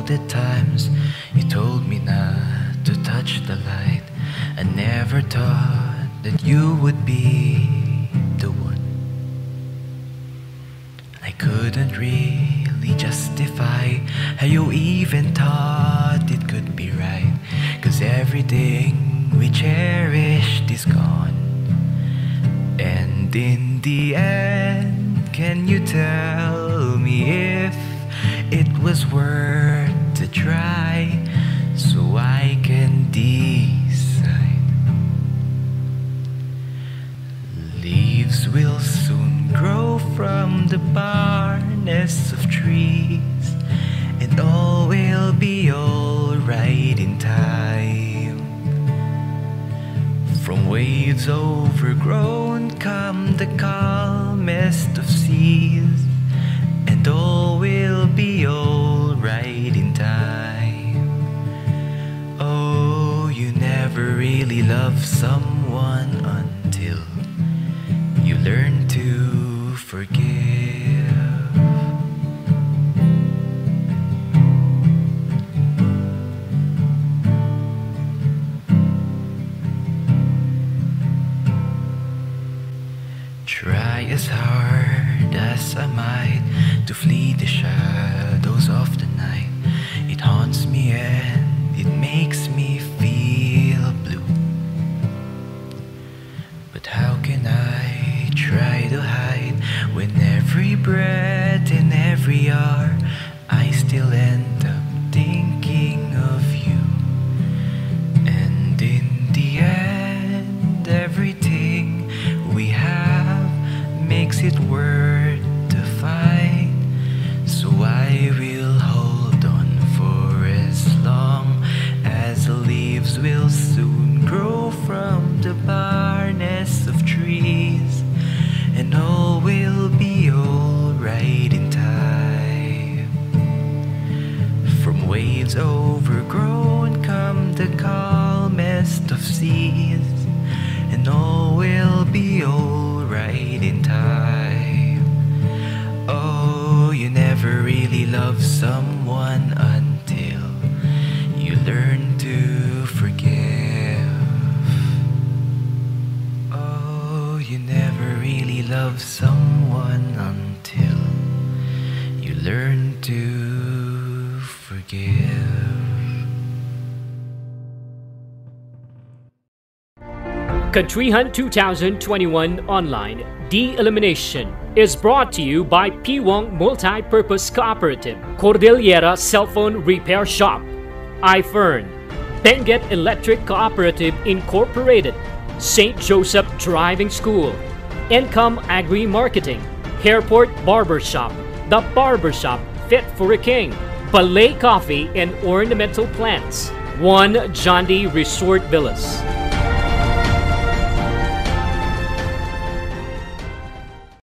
the times you told me not to touch the light. I never thought that you would be the one. I couldn't really justify how you even thought it could be right, 'cause everything we cherished is gone. And in the end, can you tell me if it was worth to try, so I can decide? Leaves will soon grow from the barnest of trees, and all will be alright in time. From waves overgrown come the calmest of seas, and all will be alright in time. Oh, you never really love someone until you learn to forgive. Try as hard as I might to flee the shadows of the night. It haunts me and it makes me feel blue. But how can I try to hide when every breath and every hour I still end up thinking of you? And in the end, everything we have makes it worth the fight. So I will hold on for as long as the leaves will soon grow from the barnest of trees, and all will be alright in time. From waves overgrown come the calmest of seas, and all will be alright in time. Oh, you never really love someone until you learn to forgive. Oh, you never really love someone until you learn to forgive. Countryhan 2021 Online De-Elimination is brought to you by P1 Multi-Purpose Cooperative, Cordillera Cell Phone Repair Shop, iFern, Benguet Electric Cooperative Incorporated, St. Joseph Driving School, Income Agri-Marketing, Hairport Barbershop, The Barbershop Fit for a King, Ballet Coffee and Ornamental Plants, One John D. Resort Villas.